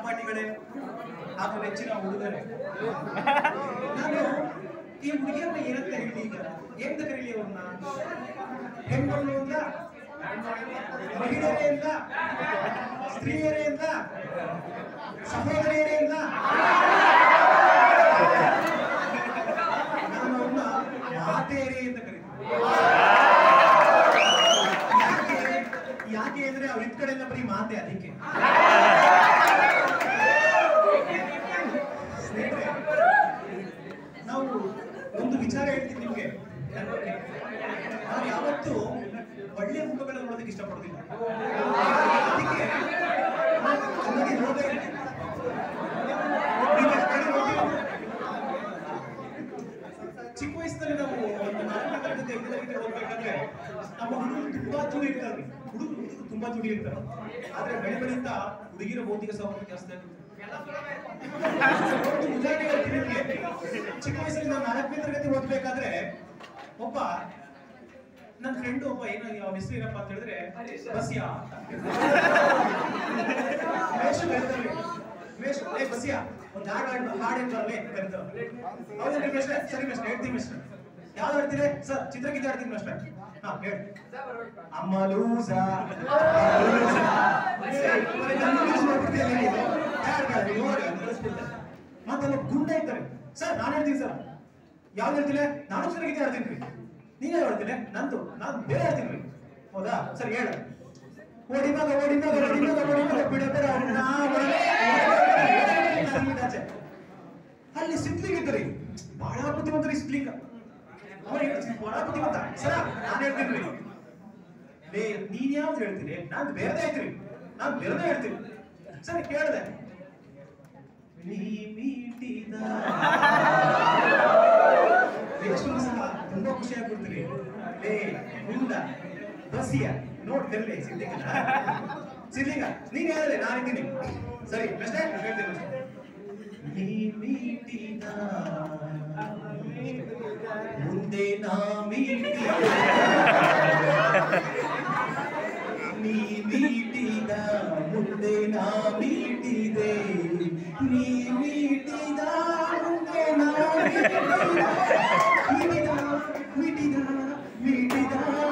ಸಹಪಾಠಿಗಳೇ ಹಾಗೂ ನೆಚ್ಚಿನ ಹುಡುಗರೇ, ನಾನು ಈ ಹುಡುಗಿಯರನ್ನ ಏನಂತ ಹೇಳಿ ಈಗ ಏನಂತ ಕರೀಲಿ ಅವ್ರನ್ನ? ಹೆಣ್ಮಗಳು ಅಂತ, ಮಹಿಳೆಯರೇ ಅಂತ, ಸ್ತ್ರೀಯರೇ ಅಂತ, ಸಹೋದರಿಯರೇ ಅಂತ, ನಾನು ಅವ್ರನ್ನ ಮಾತೆಯರೇ ಅಂತ ಕರೀತೀನಿ. ಯಾಕೆ ಅಂದ್ರೆ ಅವ್ರ ಇದ್ ಕಡೆಯಿಂದ ಬರೀ ಮಾತೆ, ಅದಕ್ಕೆ. ನಾವು ಒಂದು ವಿಚಾರ ಹೇಳ್ತೀನಿ ನಿಮ್ಗೆ. ನಾವು ಯಾವತ್ತೂ ಒಳ್ಳೆ ಮುಖಗಳನ್ನ ನೋಡೋದಕ್ಕೆ ಇಷ್ಟಪಡೋದಿಲ್ಲ. ಅದಕ್ಕೆ ಚಿಕ್ಕ ವಯಸ್ಸಿನಲ್ಲಿ ನಾವು ಒಂದು 4ನೇ ತರಗತಿ 5ನೇ ತರಗತಿ ಹೋಗ್ಬೇಕಾದ್ರೆ ನಮ್ಮ ಹುಡುಗರು ತುಂಬಾ ಚೂಡಿ ಇರ್ತಾರೆ. ಹುಡುಗರು ತುಂಬಾ ಚೂಡಿ ಇರ್ತಾರೆ. ಆದ್ರೆ ಬೆಳೆ ಬೆಳೀತಾ ಹುಡುಗಿರ ಭೌತಿಕ ಸೌಕರ್ಯ ಜಾಸ್ತಿ ಆಗುತ್ತೆ. ಉದಾಹರಣೆ ಹೇಳ್ತೀನಿ ನಿಮಗೆ. ಚಿಕ್ಕ ವಯಸ್ಸಲ್ಲಿ ನಾವು 4ನೇ ತರಗತಿ ಓದ್ಬೇಕಾದ್ರೆ ಒಬ್ಬ ನನ್ನ ಫ್ರೆಂಡ್ ಒಬ್ಬ ಏನೋ ಅವನ ಹೆಸರು ಏನಪ್ಪಾ ಅಂತ ಹೇಳಿದ್ರೆ ಬಸಿಯಾ ಅಂತ. ಬಸಿಯಾ ಒಂದು ಹಾಡು ಬರಲೇ ಕರೀತಾರೆ. ಹೌದೇನ್ರಿ ಮಿಸ್ಟರ್? ಸರಿ ಮಿಸ್ಟರ್, ಹೇಳ್ತೀನಿ ಮಿಸ್ಟರ್. ಯಾವ್ದು ಹೇಳ್ತೀರಿ ಸರ್? ಚಿತ್ರಗೀತೆ ಹೇಳ್ತೀನಿ ಮಿಸ್ಟರ್. ಹಾ ಹೇಳಿ. ಅಮ್ಮಲೂಸ ಮತ್ತಲ್ಲ ಗುಂಡ ಇದ್ದಾರೆ ಸರ್. ನಾನು ಹೇಳ್ತೀನಿ ಸರ್. ಯಾವ್ದು ಹೇಳ್ತಿಲ್ಲ? ನಾನು ಚಿತ್ರಗೀತೆ ಹೇಳ್ತೀನಿ. ನೀನೇ ಹೇಳ್ತೀನಿ? ನಂದು ನಾನು ಬೇರೆ ಹೇಳ್ತೀನಿ. ಹೌದಾ ಸರ್? ಹೇಳ. ಓಡಿಮಗ ಓಡಿಮಗ ಓಡಿಮಗ ಓಡಿಮಗ ಬಿಡಬೇಡ ಅಲ್ಲಿ ಸಿದ್ಲಿಂಗ್ ಇದ್ರಿ, ಬಹಳ ಬುದ್ಧಿವಂತರಿ ಸಿದ್ಲಿಂಗ. ಬಹಳ ಬುದ್ಧಿವಂತ ಸರ. ನಾನು ಹೇಳ್ತೀನಿ ನೀನ್ ಯಾವ್ದು ಹೇಳ್ತೀನಿ? ನಾನು ಬೇರೆದೇ ಐತ್ರಿ. ನಾನು ಬೇರೆದೇ ಹೇಳ್ತೀನಿ ಸರ್. ಕೇಳಿದೆ ನೀ ಮೀಟಿದ ಎಷ್ಟು ಸಹ ತುಂಬಾ ಖುಷಿ ಆಗ್ಬಿಡ್ತೀರಿ. ಲೇ ಮುಂದ ಬಸಿಯ ನೋಡ್ತಿರ್ಲಿ ಸಿದ್ಲಿಂಗ. ಸಿದ್ಲಿಂಗ ನೀನ್ ಹೇಳಿದ್ರೆ ನಾನಿದ್ದೀನಿ. ಸರಿ ಅಷ್ಟೇ ಹೇಳ್ತೀನಿ. ನೀ ಮೀಟಿದ ಮುಂದೆ ನಾ ಮೀಟಿದ, ನೀ ಮೀಟಿದ ಮುಂದೆ ನಾ ಮೀಟಿದೆ, ನೀ ಮೀಟಿದ ಮುಂದೆ ನಾ ಮೀಟಿದ ಮೀಟಿದ ಮೀಟಿದ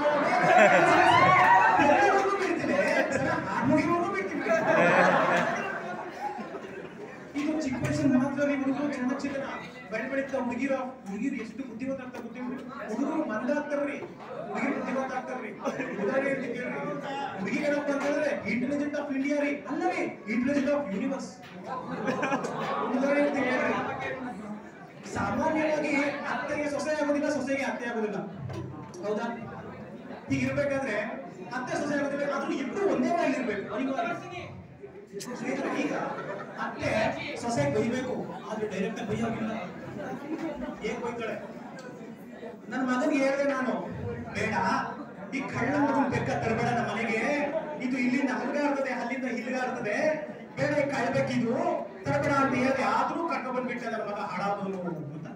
ಇದು ಚಿಕ್ಕ ವಯಸ್ಸಲ್ಲಿ ಮಾತ್ರ. ಹುಡುಗರು ಚೆನ್ನಾಗಿ ಚಿನ್ನ ಬೆಳೆ ಬೆಳೀತಾ ಹುಡುಗಿರು ಎಷ್ಟು ಬುದ್ಧಿವಂತ ಆಗ್ತಾರೆ ಗೊತ್ತಿಲ್ಲ. ಹುಡುಗರು ಮಂದ ಆಗ್ತಾರ್ರಿ, ಹುಡುಗಿರು ಬುದ್ಧಿವಂತ ಆಗ್ತಾರ್ರಿ. ಉದಾಹರಣೆ ಹೇಳ್ತೀನಿ ಕೇಳ್ರಿ. ಹುಡುಗಿ ಏನಪ್ಪ ಅಂತ ಹೇಳಿದ್ರೆ ಇಂಟೆಲಿಜೆಂಟ್ ಆಫ್ ಇಂಡಿಯಾ ರೀ, ಅಲ್ಲ ರೀ, ಇಂಟೆಲಿಜೆಂಟ್ ಆಫ್ ಯೂನಿವರ್ಸ್. ಉದಾಹರಣೆ ಹೇಳ್ತೀನಿ ಕೇಳ್ರಿ. ಸಾಮಾನ್ಯವಾಗಿ ಅತ್ತೆಗೆ ಸೊಸೆ ಆಗೋದಿಲ್ಲ, ಸೊಸೆಗೆ ಅತ್ತೆ ಆಗೋದಿಲ್ಲ. ಹೌದಾ? ಹೀಗಿರ್ಬೇಕಾದ್ರೆ ಅತ್ತೆ ಸೊಸೆ ಆಗೋದಿಲ್ಲ, ಆದ್ರೂ ಇಬ್ರು ಒಂದೇ ಮನೇಲಿ ಇರ್ಬೇಕು ಅನಿವಾರ್ಯ. ಈಗ ಅತ್ತೆ ಸೊಸೆ ಬೈಬೇಕು, ಆದ್ರೆ ಡೈರೆಕ್ಟ್ ಆಗಿ ಬೈಯೋಗಿಲ್ಲ. ಏನ್ ಬೈತಾಳೆ? ನನ್ನ ಮಗನಿಗೆ ಹೇಳಿದೆ ನಾನು, ಬೇಡ ಈ ಕಳ್ಳ ಮಗನ್ ಬೆಕ್ಕ ತರಬೇಡ ನಮ್ಮ ಮನೆಗೆ, ಇದು ಇಲ್ಲಿಂದ ಹಲ್ಗಾಡ್ತದೆ, ಅಲ್ಲಿಂದ ಹಿಲ್ಗಾಡ್ತದೆ, ಬೇಡ ಈ ಕಳ್ಬೇಕಿದು ತರಬೇಡ ಅಂತ ಹೇಳಿದೆ. ಆದ್ರೂ ಕರ್ಕೊಂಡ್ ಬಂದ್ಬಿಟ್ಟೆ ನನ್ನ ಮಗ ಹಾಳಾದವನು ಅಂತ.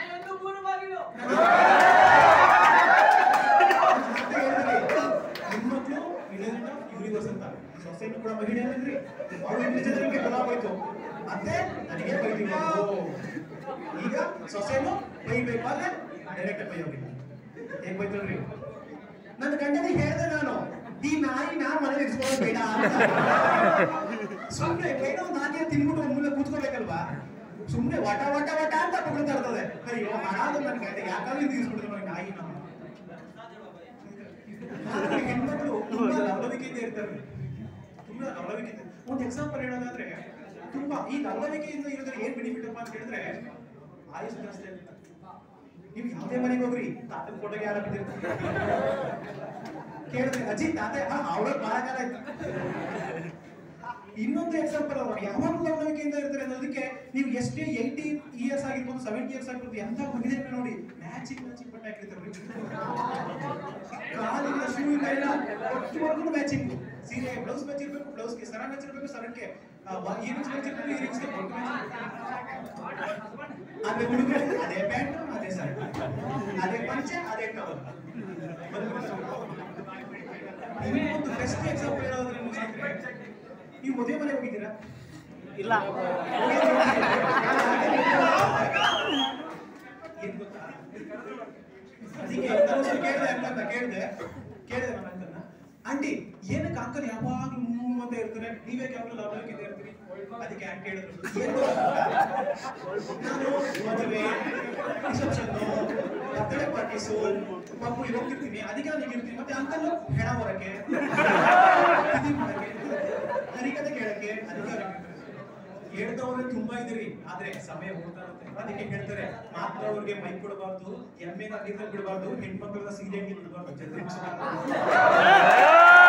ಹೆಣ್ಮಕ್ಳು ಇಂಟೆಲಿಜೆಂಟ್ ಆಫ್ ಯೂನಿವರ್ಸ್ ಅಂತ. ಸೊಸೈಟಿ ಕೂಡ ಮಹಿಳೆ ಅಂದ್ರಿ, ಅವಳು ಇಂಟೆಲಿಜೆಂಟ್ ಬದಲಾಗೋಯ್ತು. ಮತ್ತೆ ನನಗೆ ಬೈತೀವಿ. ಈಗ ಸೊಸೆನು ಬೈಬೇಕಾದ್ರೆ ಡೈರೆಕ್ಟ್ ಬೈ ಹೋಗಿಲ್ಲ. ಹೇಗ್ ಬೈತಲ್ರಿ? ನನ್ನ ಗಂಡನಿಗೆ ಹೇಳಿದೆ ನಾನು, ಈ ನಾಯಿ ನಾ ಮನೇಲಿ ಇರಿಸ್ಕೊಳ್ಳೋದು ಬೇಡ ಅಂತ. ಸುಮ್ನೆ ಬೇಡ ಒಂದು ನಾಯಿಯ ತಿನ್ಬಿಟ್ಟು ಒಂದ್ ಮೂಲೆ ಕೂತ್ಕೋಬೇಕಲ್ವಾ? ಸುಮ್ನೆ ವಟ ವಟ ವಟ ಅಂತ ಬಗ್ಳ್ತಾ ಇರ್ತದೆ. ಅಯ್ಯೋ ಹಾಳಾದ ನನ್ನ ಗಂಡ ಯಾಕಾದ್ರೂ ಇದು ಇರಿಸ್ಬಿಡ್ತಾರೆ ನೋಡಿ ನಾಯಿ. ನಮ್ಮ ಹೆಣ್ಮಕ್ಳು ತುಂಬಾ ಲವಲವಿಕೆಯಿಂದ ಇರ್ತಾರೆ, ತುಂಬಾ ಲವಲವಿಕೆ. ಒಂದು ಎಕ್ಸಾಂಪಲ್ ಹೇಳೋದಾದ್ರೆ, ತುಂಬಾ ಈ ಲವಲವಿಕೆಯಿಂದ ಇರೋದ್ರೆ ಏನ್ ಬೆನಿಫಿಟ್ ಅಪ್ಪ ಅಂತ ಹೇಳಿದ್ರೆ ಆಯುಷ್ ಜಾಸ್ತಿ ಆಗುತ್ತೆ. ನೀವು ಯಾವುದೇ ಮನೆಗೆ ಹೋಗ್ರಿ, ತಾತನ ಫೋಟೋಗೆ ಯಾರು ಬಿಟ್ಟಿರ್ತಾರೆ. ಕೇಳಿದ್ರೆ ಅಜ್ಜಿ ತಾತೆ ಅವಳ ಬಾಳಗಾಲ ಆಯ್ತು. ಇನ್ನೊಂದು ಎಕ್ಸಾಂಪಲ್ ಅವರು ಯಾವಾಗ ಲವಲವಿಕೆಯಿಂದ ಇರ್ತಾರೆ ಅನ್ನೋದಕ್ಕೆ ನೀವು ಎಷ್ಟೇ 80 ಇಯರ್ಸ್ ಆಗಿರ್ಬೋದು, 70 ಇಯರ್ಸ್ ಆಗಿರ್ಬೋದು, ಎಂತ ಮಹಿಳೆಯನ್ನ ನೋಡಿ ಮ್ಯಾಚಿಂಗ್ ಬಟ್ಟೆ ಹಾಕಿರ್ತಾರೆ. ಕಾಲಿನ ಶೂ ಇಲ್ಲ, ಒಟ್ಟುವರೆಗೂ ಮ್ಯಾಚಿಂಗ್. ಸೀರೆ ಬ್ಲೌಸ್ ಮ್ಯಾಚ್ ಇರ್ಬೇಕು, ಬ್ಲೌಸ್ಗೆ ಸರ ಮ್ಯಾಚ್ ಇರ್ಬೇಕು, ಸರಕ್ಕೆ ಇಯರಿಂಗ್ಸ್ ಮ್ಯಾಚ್ ಇರ್ಬೇಕು, ಇಯರಿಂಗ್ಸ್ಗೆ ಬೊಟ್ಟು ಮ್ಯಾಚ್. ಅದೇ ಹುಡುಗರು ಅದೇ ಪ್ಯಾಂಟ್, ಅದೇ ಸರ್, ಅದೇ ಪಂಚೆ, ಅದೇ ಟವಲ್. ಇನ್ನೊಂದು ಬೆಸ್ಟ್ ಎಕ್ಸಾಂಪಲ್ ಹೇಳೋದ್ರೆ ನೀವು ಮದುವೆ ಮನೆಗೆ ಹೋಗಿದ್ದೀರಾ? ಇಲ್ಲ. ಏನ್ ಗೊತ್ತಾ, ಅದಕ್ಕೆ ಕೇಳಿದೆ ನಮ್ಮ ಅಂಕಲ್ನ, ಆಂಟಿ ಏನಕ್ಕೆ ಅಂಕಲ್ ಯಾವಾಗ್ಲೂ ಅಂತ ಇರ್ತಾರೆ, ನೀವೇ ಯಾವಾಗಲೂ ಲವಲವಿಕೆ ಇರ್ತೀರಿ? ಅದಕ್ಕೆ ಆಂಟಿ ಹೇಳಿದ್ರು, ನಾನು ಮದುವೆ, ರಿಸೆಪ್ಷನ್, ಬರ್ತ್ಡೇ ಪಾರ್ಟೀಸು, ಮಕ್ಕಳು ಹೋಗ್ತಿರ್ತೀನಿ, ಅದಕ್ಕೆ ನಾನು ಇರ್ತೀನಿ. ಮತ್ತೆ ಅಂಕಲ್ ಹೆಣ ಹೊರಕ್ಕೆ ಹರಿಕತೆ ಕೇಳಕ್ಕೆ, ಅದಕ್ಕೆ ಹೇಳ್ದವ್ರೆ ತುಂಬಾ ಇದ್ರಿ, ಆದ್ರೆ ಸಮಯ ಹೋಗ್ತಾ ಇರುತ್ತೆ. ಅದಕ್ಕೆ ಹೇಳ್ತಾರೆ, ಮಾತ್ರ ಅವ್ರಿಗೆ ಮೈಕ್ ಕೊಡಬಾರ್ದು, ಎಮ್ಮೆನ ನೀರಲ್ಲಿ ಬಿಡಬಾರ್ದು, ಹೆಣ್ಮಕ್ಳನ್ನ ಸೀರೆಯಾಗಿ ಬಿಡಬಾರ್ದು, ಚಂದ್ರಮುಖ